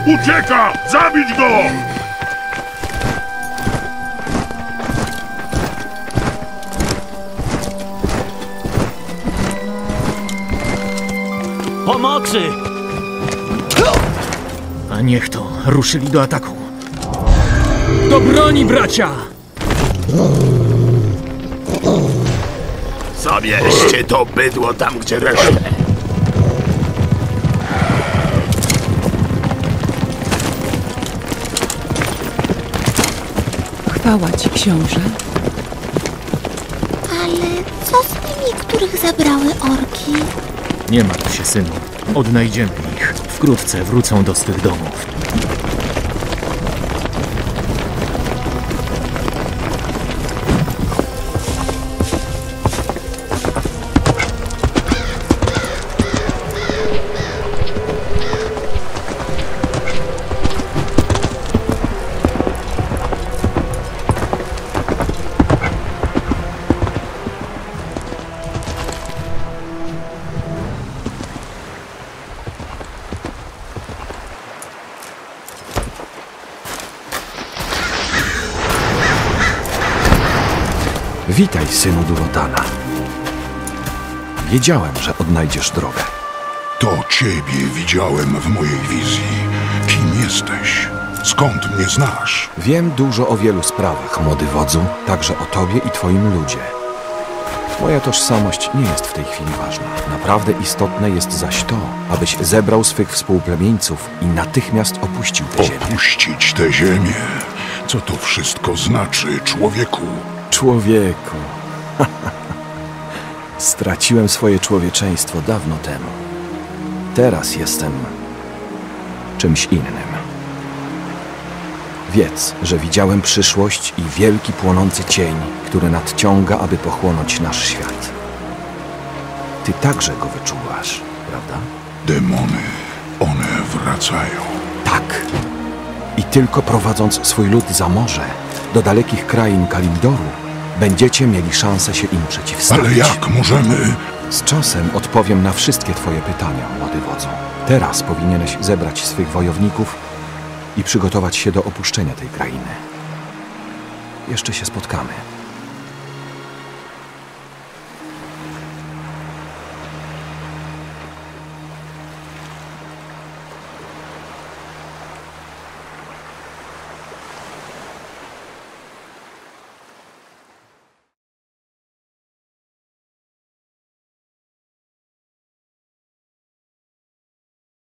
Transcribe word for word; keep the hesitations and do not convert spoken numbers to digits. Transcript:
Ucieka! Zabić go! Pomocy! A niech to, ruszyli do ataku. Do broni, bracia! Zabierzcie to bydło tam, gdzie resztę. Chwała ci, książę. Ale co z tymi, których zabrały orki? Nie martw się, synu. Odnajdziemy ich. Wkrótce wrócą do swych domów. Witaj, synu Durotana. Wiedziałem, że odnajdziesz drogę. To ciebie widziałem w mojej wizji. Kim jesteś? Skąd mnie znasz? Wiem dużo o wielu sprawach, młody wodzu, także o tobie i twoim ludzie. Moja tożsamość nie jest w tej chwili ważna. Naprawdę istotne jest zaś to, abyś zebrał swych współplemieńców i natychmiast opuścił tę ziemię. Opuścić tę ziemię? Co to wszystko znaczy, człowieku? Człowieku. Straciłem swoje człowieczeństwo dawno temu. Teraz jestem czymś innym. Wiedz, że widziałem przyszłość i wielki płonący cień, który nadciąga, aby pochłonąć nasz świat. Ty także go wyczuwasz, prawda? Demony, one wracają. Tak. I tylko prowadząc swój lud za morze, do dalekich krain Kalimdoru, będziecie mieli szansę się im przeciwstawić. Ale jak możemy? Z czasem odpowiem na wszystkie twoje pytania, młody wodzu. Teraz powinieneś zebrać swych wojowników i przygotować się do opuszczenia tej krainy. Jeszcze się spotkamy.